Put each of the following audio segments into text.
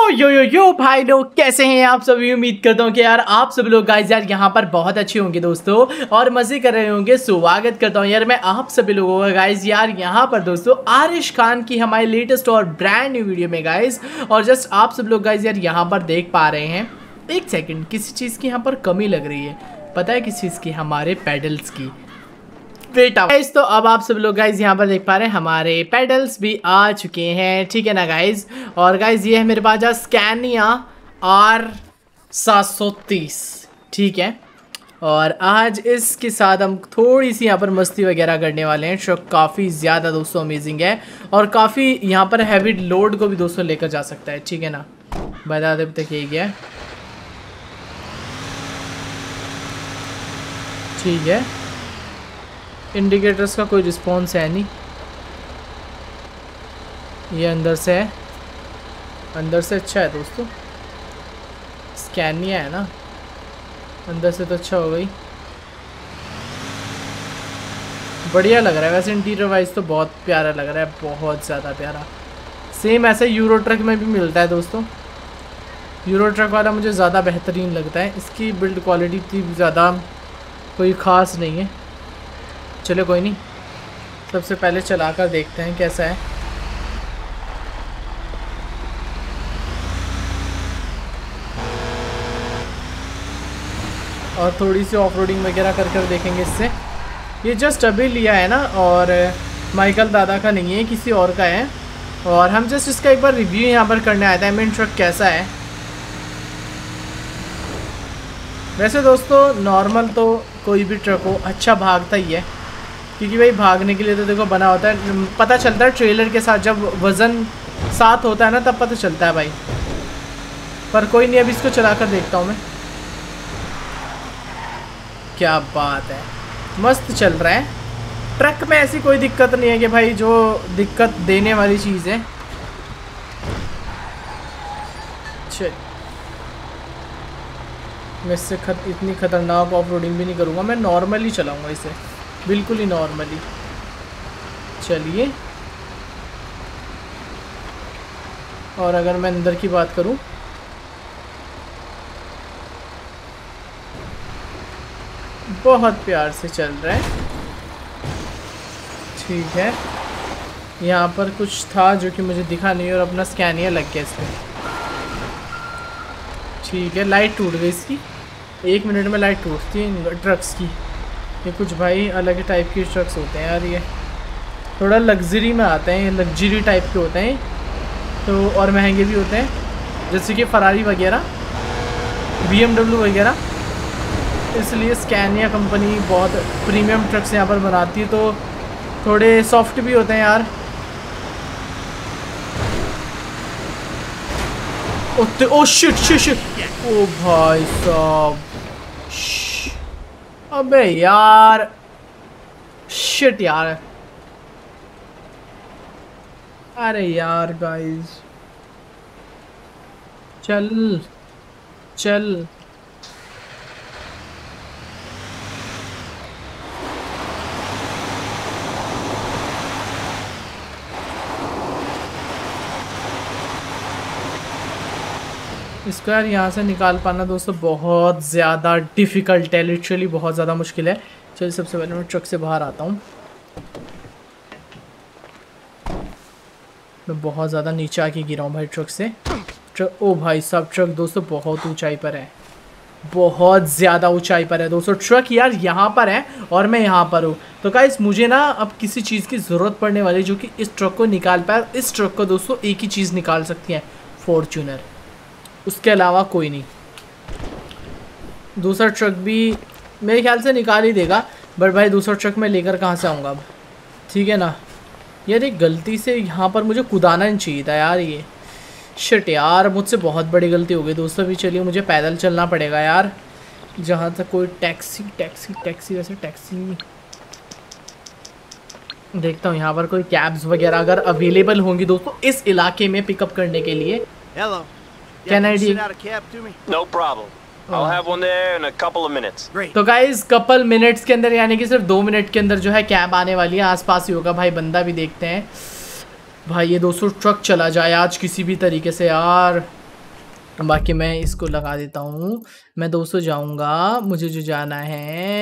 यो भाई लोग कैसे हैं आप सभी। उम्मीद करता हूँ कि यार आप सभी लोग गाइस यार यहाँ पर बहुत अच्छे होंगे दोस्तों और मजे कर रहे होंगे। स्वागत करता हूँ यार मैं आप सभी लोगों का गाइस यार यहाँ पर दोस्तों आरिश खान की हमारी लेटेस्ट और ब्रांड न्यू वीडियो में गाइस। और जस्ट आप सब लोग गाइस यार यहाँ पर देख पा रहे हैं, एक सेकेंड, किसी चीज़ की यहाँ पर कमी लग रही है। पता है किस चीज़ की? हमारे पेडल्स की। गाइस तो अब आप सब लोग गाइस यहाँ पर देख पा रहे हैं हमारे पेडल्स भी आ चुके हैं, ठीक है ना गाइस। और गाइस ये है मेरे पास जो स्कैनिया R730, ठीक है। और आज इसके साथ हम थोड़ी सी यहाँ पर मस्ती वगैरह करने वाले हैं। ट्रक काफ़ी ज़्यादा दोस्तों अमेजिंग है और काफ़ी यहाँ पर हैवी लोड को भी दोस्तों लेकर जा सकता है, ठीक है ना। बता दे अब तक यही है, ठीक है। इंडिकेटर्स का कोई रिस्पॉन्स है नहीं। ये अंदर से है, अंदर से अच्छा है दोस्तों। स्कैनिया है ना, अंदर से तो अच्छा हो गई। बढ़िया लग रहा है वैसे, इंटीरियर वाइज तो बहुत प्यारा लग रहा है, बहुत ज़्यादा प्यारा। सेम ऐसे यूरो ट्रक में भी मिलता है दोस्तों। यूरो ट्रक वाला मुझे ज़्यादा बेहतरीन लगता है। इसकी बिल्ड क्वालिटी इतनी ज़्यादा कोई ख़ास नहीं है। चलो कोई नहीं, सबसे पहले चलाकर देखते हैं कैसा है। और थोड़ी सी ऑफ रोडिंग वगैरह कर देखेंगे इससे। ये जस्ट अभी लिया है ना, और माइकल दादा का नहीं है, किसी और का है। और हम जस्ट इसका एक बार रिव्यू यहाँ पर करने आए थे। मेन ट्रक कैसा है वैसे दोस्तों। नॉर्मल तो कोई भी ट्रक हो अच्छा भागता ही है, क्योंकि भाई भागने के लिए तो देखो बना होता है। पता चलता है ट्रेलर के साथ, जब वज़न साथ होता है ना तब पता चलता है भाई। पर कोई नहीं, अभी इसको चला कर देखता हूँ मैं। क्या बात है, मस्त चल रहा है। ट्रक में ऐसी कोई दिक्कत नहीं है कि भाई जो दिक्कत देने वाली चीज़ है। चल मैं इससे इतनी ख़तरनाक ऑफ रोडिंग भी नहीं करूँगा, मैं नॉर्मली चलाऊँगा इसे, बिल्कुल ही नॉर्मली। चलिए, और अगर मैं अंदर की बात करूं, बहुत प्यार से चल रहा है, ठीक है। यहाँ पर कुछ था जो कि मुझे दिखा नहीं और अपना स्कैनियर लग गया इसमें, ठीक है। लाइट टूट गई इसकी, 1 मिनट में लाइट टूटती है ट्रक्स की। ये कुछ भाई अलग टाइप के ट्रक्स होते हैं यार, ये थोड़ा लग्जरी में आते हैं, लग्जरी टाइप के होते हैं तो, और महंगे भी होते हैं, जैसे कि फरारी वगैरह, BMW वगैरह। इसलिए स्कैनिया कंपनी बहुत प्रीमियम ट्रक्स यहाँ पर बनाती है, तो थोड़े सॉफ्ट भी होते हैं यार। ओ शिट शिट शिट, ओ भाई साहब, अबे यार, शिट यार, अरे यार गाइस, चल चल। इसको यार यहाँ से निकाल पाना दोस्तों बहुत ज़्यादा डिफ़िकल्ट है, लिटरली बहुत ज़्यादा मुश्किल है। चलिए सबसे पहले मैं ट्रक से बाहर आता हूँ। मैं बहुत ज़्यादा नीचे आके गिरा हूँ भाई ट्रक से। ट्रक, ओ भाई साहब, ट्रक दोस्तों बहुत ऊंचाई पर है, बहुत ज़्यादा ऊंचाई पर है दोस्तों। ट्रक यार यहाँ पर है और मैं यहाँ पर हूँ। तो गाइस मुझे ना अब किसी चीज़ की ज़रूरत पड़ने वाली जो कि इस ट्रक को निकाल पाए। इस ट्रक को दोस्तों एक ही चीज़ निकाल सकती है, फॉर्च्यूनर, उसके अलावा कोई नहीं। दूसरा ट्रक भी मेरे ख्याल से निकाल ही देगा, बट भाई दूसरा ट्रक मैं लेकर कहाँ से आऊँगा अब, ठीक है ना। यार एक गलती से यहाँ पर मुझे कूदाना नहीं चाहिए था यार, ये शिट यार, मुझसे बहुत बड़ी गलती हो गई दोस्तों। भी चलिए मुझे पैदल चलना पड़ेगा यार, जहाँ तक कोई टैक्सी वैसे टैक्सी देखता हूँ यहाँ पर कोई कैब्स वगैरह अगर अवेलेबल होंगी दोस्तों इस इलाके में पिकअप करने के लिए। Can I do? No problem. I'll have one there in a couple of minutes. Great. तो गाइस कपल मिनट्स के अंदर, यानी कि सिर्फ 2 मिनट के अंदर जो है कैब आने वाली है। आसपास ही होगा भाई, बंदा भी देखते हैं। भाई ये 200 ट्रक चला जाए आज किसी भी तरीके से यार। बाकी मैं इसको लगा देता हूँ। मैं दोस्तों जाऊँगा, मुझे जो जाना है,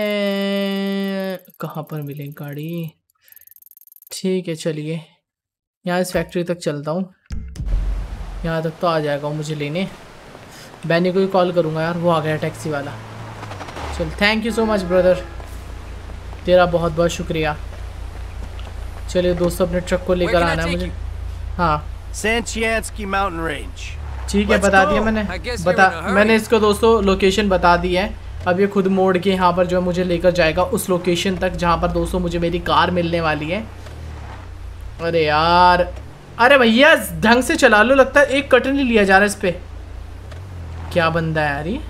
कहाँ पर मिलेगी गाड़ी? ठीक है चलिए, यहाँ इस फैक्ट्री तक चलता हूँ। यहाँ तक तो आ जाएगा वो मुझे लेने। बैनी को ही कॉल करूँगा यार, वो आ गया टैक्सी वाला। चल, thank you so much brother, तेरा बहुत बहुत शुक्रिया। चलिए दोस्तों, अपने ट्रक को लेकर आना है मुझे। हाँ Santiansky Mountain Range. ठीक है, बता दिया मैंने। मैंने इसको दोस्तों लोकेशन बता दी है। अब ये खुद मोड़ के यहाँ पर जो है मुझे लेकर जाएगा उस लोकेशन तक जहाँ पर दोस्तों मुझे मेरी कार मिलने वाली है। अरे यार, अरे भैया ढंग से चला लो, लगता है एक कट नहीं लिया जा रहा इस पे। क्या बंदा है यार ये,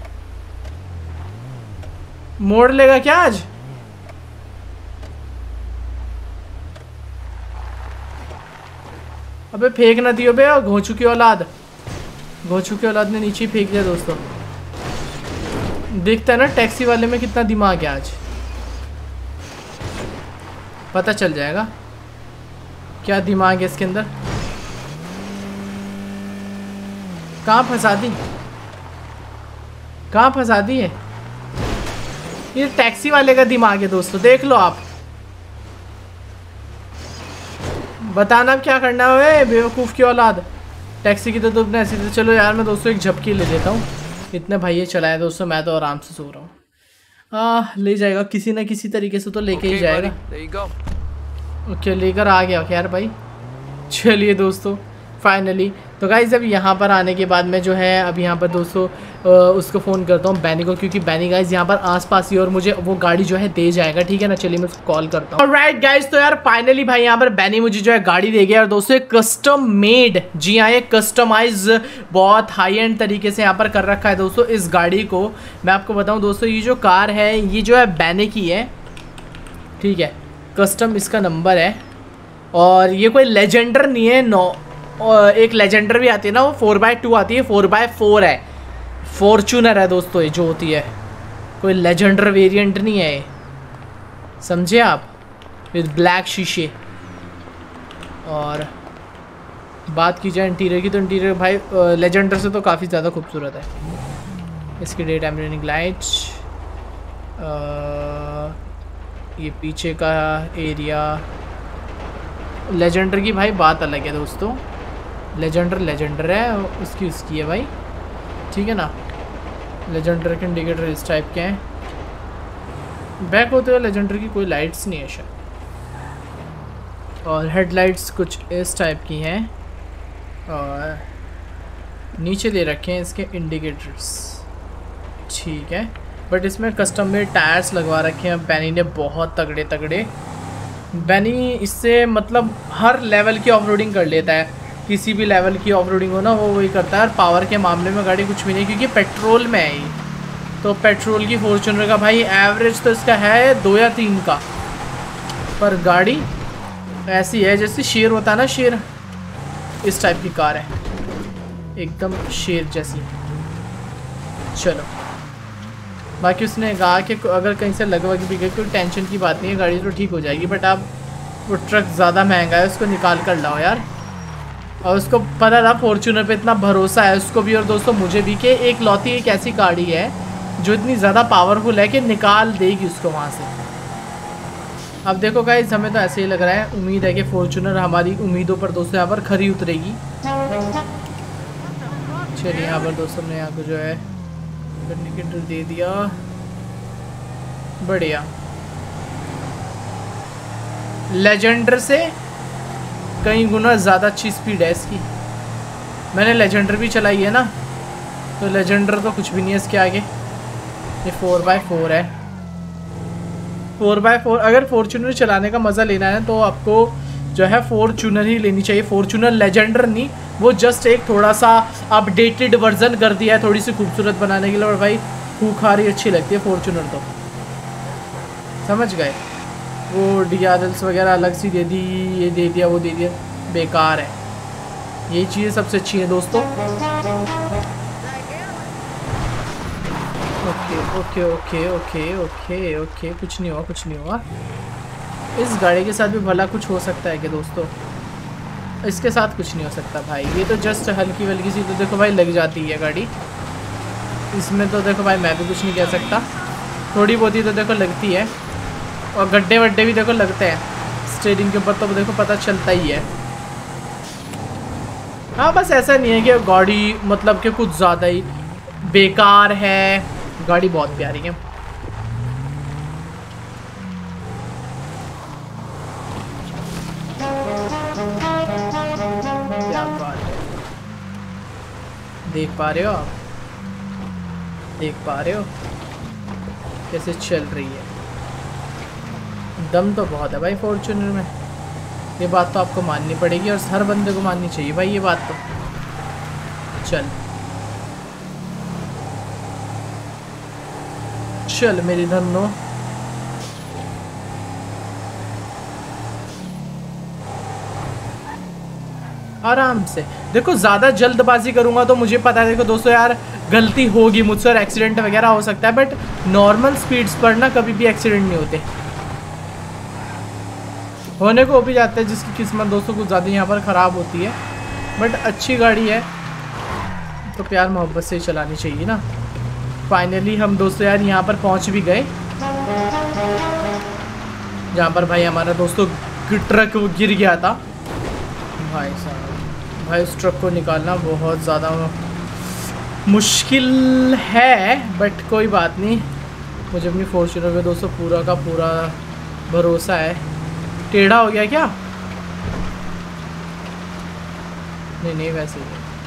मोड़ लेगा क्या आज? अबे फेंक ना दियो बे, घोंचू की औलाद। घोंचू की औलाद ने नीचे ही फेंक दिया दोस्तों। देखता है ना टैक्सी वाले में कितना दिमाग है आज, पता चल जाएगा क्या दिमाग है इसके अंदर। कहाँ फंसा दी, कहाँ फंसा दी है? ये टैक्सी वाले का दिमाग है दोस्तों, देख लो आप। बताना क्या करना है बेवकूफ़ की औलाद। टैक्सी की तो तुमने ऐसी थी। चलो यार मैं दोस्तों एक झपकी ले लेता हूँ, इतने भाई चलाए दोस्तों, मैं तो आराम से सो रहा हूँ। ले जाएगा किसी ना किसी तरीके से तो लेके ही जाएगा। ओके, लेकर आ गया खैर भाई। चलिए दोस्तों फाइनली, तो गाइस अब यहाँ पर आने के बाद मैं जो है अब यहाँ पर दोस्तों उसको फ़ोन करता हूँ बैनी को, क्योंकि बैनी गाइस यहाँ पर आसपास ही और मुझे वो गाड़ी जो है दे जाएगा। ठीक है ना, चलिए मैं उसको कॉल करता हूँ। ऑलराइट गाइस, तो यार फाइनली भाई यहाँ पर बैनी मुझे जो है गाड़ी दे गया। और दोस्तों एक कस्टम मेड, जी हाँ ये कस्टमाइज बहुत हाई एंड तरीके से यहाँ पर कर रखा है दोस्तों इस गाड़ी को। मैं आपको बताऊँ दोस्तों, ये जो कार है ये जो है बैनी की है। ठीक है, कस्टम इसका नंबर है, और ये कोई लेजेंडर नहीं है। और एक लेजेंडर भी आती है ना, वो 4x2 आती है, 4x4 है, फॉर्चूनर है दोस्तों ये जो होती है, कोई लेजेंडर वेरिएंट नहीं है ये, समझे आप, विद ब्लैक शीशे। और बात की जाए इंटीरियर की, तो इंटीरियर भाई लेजेंडर से तो काफ़ी ज़्यादा खूबसूरत है। इसकी डे टाइम रनिंग लाइट्स, ये पीछे का एरिया, लेजेंडर की भाई बात अलग है दोस्तों। लेजेंडर है, उसकी है भाई, ठीक है ना। लेजेंडर के इंडिकेटर इस टाइप के हैं, बैक होते हुए लेजेंडर की कोई लाइट्स नहीं है शायद, और हेडलाइट्स कुछ इस टाइप की हैं, और नीचे दे रखे हैं इसके इंडिकेटर्स। ठीक है, बट इसमें कस्टम में टायर्स लगवा रखे हैं बैनी ने, बहुत तगड़े तगड़े। बैनी इससे मतलब हर लेवल की ऑफ रोडिंग कर लेता है, किसी भी लेवल की ऑफ रोडिंग हो ना वो वही करता है। और पावर के मामले में गाड़ी कुछ भी नहीं, क्योंकि पेट्रोल में है ये, तो पेट्रोल की फॉर्च्यूनर का भाई एवरेज तो इसका है 2 या 3 का, पर गाड़ी ऐसी है जैसे शेर होता है ना, शेर, इस टाइप की कार है, एकदम शेर जैसी। चलो, बाकी उसने कहा कि अगर कहीं से लगवा के भी गई कोई टेंशन की बात नहीं है, गाड़ी तो ठीक हो जाएगी, बट आप वो ट्रक ज़्यादा महंगा है, उसको निकाल कर लाओ यार। और उसको पता था फॉर्च्यूनर पे इतना भरोसा है उसको भी और दोस्तों मुझे भी, कि एक लौती एक ऐसी गाड़ी है जो इतनी ज़्यादा पावरफुल है कि निकाल देगी उसको वहाँ से। अब देखो गाइस, हमें तो ऐसे ही लग रहा है, उम्मीद है कि फॉर्च्यूनर हमारी उम्मीदों पर दोस्तों यहाँ पर खरी उतरेगी। चलिए यहाँ पर दोस्तों ने यहाँ को जो है इंडिकेटर दे दिया, बढ़िया। लेजेंडर से कई गुना ज़्यादा अच्छी स्पीड है इसकी। मैंने लेजेंडर भी चलाई है ना, तो लेजेंडर तो कुछ भी नहीं है इसके आगे। ये 4x4 है, 4x4। अगर फॉर्च्यूनर चलाने का मज़ा लेना है तो आपको जो है फॉर्च्यूनर ही लेनी चाहिए, फॉर्च्यूनर लेजेंडर नहीं। वो जस्ट एक थोड़ा सा अपडेटेड वर्जन कर दिया है थोड़ी सी खूबसूरत बनाने के लिए, और भाई खूखारी अच्छी लगती है फॉर्च्यूनर तो, समझ गए। वो DRLs वगैरह अलग सी दे दी, ये दे दिया वो दे दिया, बेकार है। यही चीज़ें सबसे अच्छी हैं दोस्तों। Okay okay okay okay okay okay, कुछ नहीं हुआ कुछ नहीं हुआ। इस गाड़ी के साथ भी भला कुछ हो सकता है कि दोस्तों, इसके साथ कुछ नहीं हो सकता भाई, ये तो जस्ट हल्की वल्की सी तो देखो भाई लग जाती है गाड़ी, इसमें तो देखो भाई मैं भी कुछ नहीं कह सकता, थोड़ी बहुत ही तो देखो लगती है। और गड्ढे वड्ढे भी देखो लगते हैं स्टीयरिंग के ऊपर, तो देखो पता चलता ही है। हाँ बस ऐसा नहीं है कि गाड़ी मतलब कि कुछ ज़्यादा ही बेकार है, गाड़ी बहुत प्यारी है। क्या बात है, देख पा रहे हो आप, देख पा रहे हो कैसे चल रही है, दम तो बहुत है भाई फॉर्च्यूनर में, ये बात तो आपको माननी पड़ेगी और हर बंदे को माननी चाहिए भाई ये बात तो। चल मेरी धन्नो, आराम से देखो, ज़्यादा जल्दबाजी करूंगा तो मुझे पता है देखो दोस्तों यार गलती होगी मुझसे और एक्सीडेंट वगैरह हो सकता है, बट नॉर्मल स्पीड्स पर ना कभी भी एक्सीडेंट नहीं होते, होने को भी जाते हैं जिसकी किस्मत दोस्तों कुछ ज़्यादा यहाँ पर ख़राब होती है, बट अच्छी गाड़ी है तो प्यार मोहब्बत से ही चलानी चाहिए ना। फाइनली हम दोस्तों यार यहाँ पर पहुँच भी गए, जहाँ पर भाई हमारा दोस्तों ट्रक वो गिर गया था। भाई साहब भाई उस ट्रक को निकालना बहुत ज़्यादा मुश्किल है, बट कोई बात नहीं, मुझे अपनी फॉर्च्यूनर पे दोस्तों पूरा का पूरा भरोसा है। टेढ़ा हो गया क्या? नहीं नहीं वैसे ही।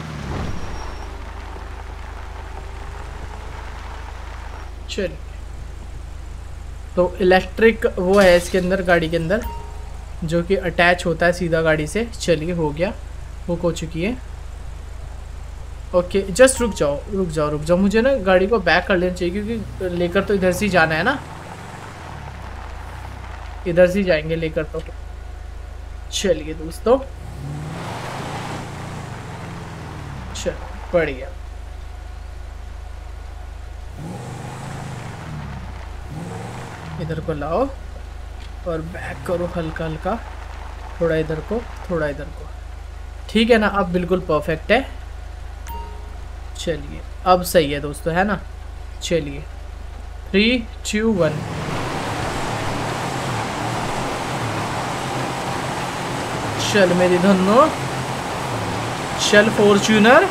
चलिए तो इलेक्ट्रिक वो है इसके अंदर, गाड़ी के अंदर जो कि अटैच होता है सीधा गाड़ी से। चलिए हो गया, बुक हो चुकी है। ओके जस्ट रुक जाओ रुक जाओ रुक जाओ, मुझे ना गाड़ी को बैक कर लेना चाहिए क्योंकि लेकर तो इधर से ही जाना है ना, इधर से ही जाएंगे लेकर तो। चलिए दोस्तों चल बढ़िया, इधर को लाओ और बैक करो हल्का हल्का, थोड़ा इधर को थोड़ा इधर को, ठीक है ना, अब बिल्कुल परफेक्ट है। चलिए अब सही है दोस्तों, है ना। चलिए 3 2 1 चल मेरी धन्नो, चल फॉर्च्यूनर।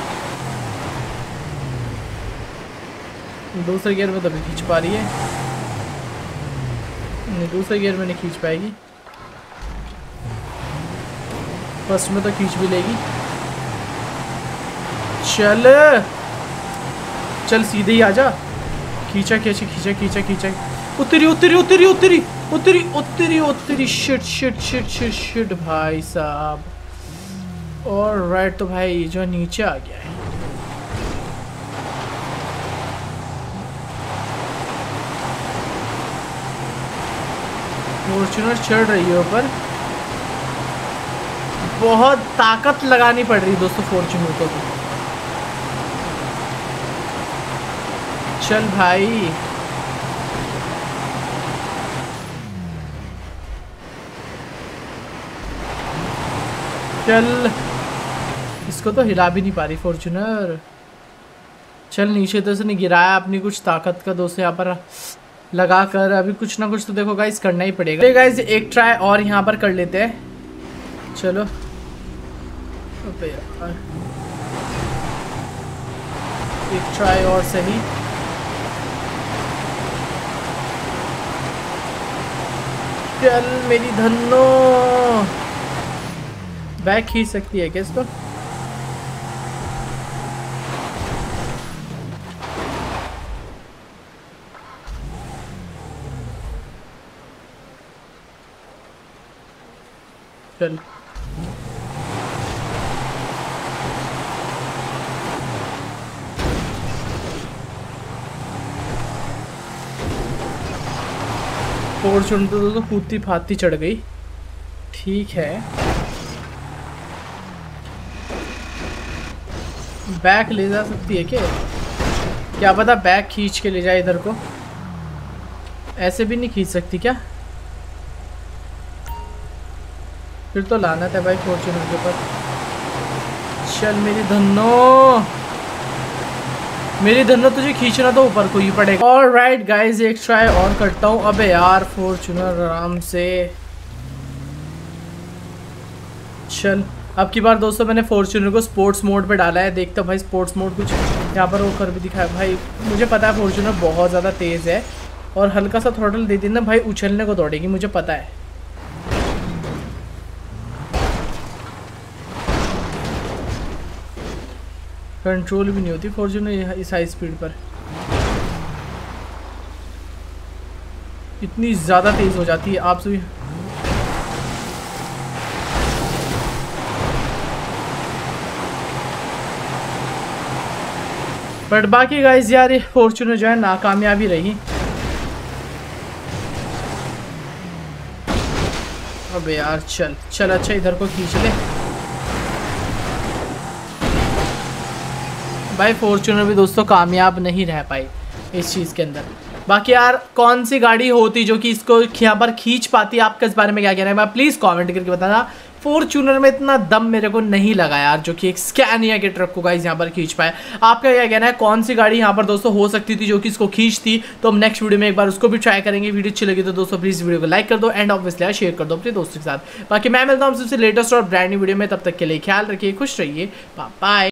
दूसरे गियर में तो भी खींच पा रही है, नहीं दूसरे गियर में नहीं खींच पाएगी, फर्स्ट में तो खींच भी लेगी। चल चल सीधे ही आजा, खींचा खींचा खींचा खींचा खींचा, उतरी उतरी उतरी उतरी उतरी उतरी उतरी, shit shit shit shit shit भाई साहब। और राइट तो भाई जो नीचे आ गया है, फॉर्च्यूनर चढ़ रही है ऊपर, बहुत ताकत लगानी पड़ रही है दोस्तों फॉर्च्यूनर को। चल भाई चल, इसको तो हिला भी नहीं पा रही फॉर्च्यूनर। चल नीचे तो उसने गिराया अपनी कुछ ताकत का दोस्तों यहाँ पर लगा कर, अभी कुछ ना कुछ तो देखो गाइस करना ही पड़ेगा। तो गाइस एक ट्राई और यहाँ पर कर लेते हैं। चलो अबे यार एक ट्राई और सही। चल मेरी धन्नो, बैक खींच सकती है क्या इसको? चल फॉर्च्यूनर तो दोस्तों कूदती फाती चढ़ गई, ठीक है। बैक ले जा सकती है क्या पता बैक खींच के ले जाए इधर को, ऐसे भी नहीं खींच सकती क्या? फिर तो लानत है भाई फॉर्च्यूनर के ऊपर। चल मेरी धन्नो तुझे खींचना तो ऊपर को ही पड़ेगा। ऑलराइट गाइस, एक ट्राई और करता हूँ। अबे यार फॉर्च्यूनर आराम से। चल अब की बार दोस्तों मैंने फॉर्च्यूनर को स्पोर्ट्स मोड पे डाला है। देखता भाई स्पोर्ट्स मोड कुछ यहाँ पर वो कर भी दिखाया। भाई मुझे पता है फॉर्च्यूनर बहुत ज़्यादा तेज़ है और हल्का सा थ्रॉटल दे दी ना भाई उछलने को दौड़ेगी, मुझे पता है। कंट्रोल भी नहीं होती फॉर्च्यूनर इस हाई स्पीड पर, इतनी ज़्यादा तेज़ हो जाती है। आप सभी बट बाकी गाइस यार ये फॉर्च्यूनर जो है नाकामयाबी रही। अबे यार चल अच्छा इधर को खींच ले भाई। फॉर्च्यूनर भी दोस्तों कामयाब नहीं रह पाई इस चीज़ के अंदर। बाकी यार कौन सी गाड़ी होती जो कि इसको यहाँ पर खींच पाती, आपका इस बारे में क्या कहना है मैं प्लीज़ कमेंट करके बताना। फॉर्च्यूनर में इतना दम मेरे को नहीं लगा यार जो कि एक स्कैनिया के ट्रक को गाइस यहाँ पर खींच पाए। आपका क्या कहना है कौन सी गाड़ी यहाँ पर दोस्तों हो सकती थी जो कि इसको खींचती? तो हम नेक्स्ट वीडियो में एक बार उसको भी ट्राई करेंगे। वीडियो अच्छी लगी तो दोस्तों प्लीज़ वीडियो को लाइक कर दो एंड ऑब्वियसली शेयर कर दो अपने दोस्तों के साथ। बाकी मैं मिलता हूँ सबसे लेटेस्ट और ब्रांड न्यू वीडियो में, तब तक के लिए ख्याल रखिए, खुश रहिए, बाय।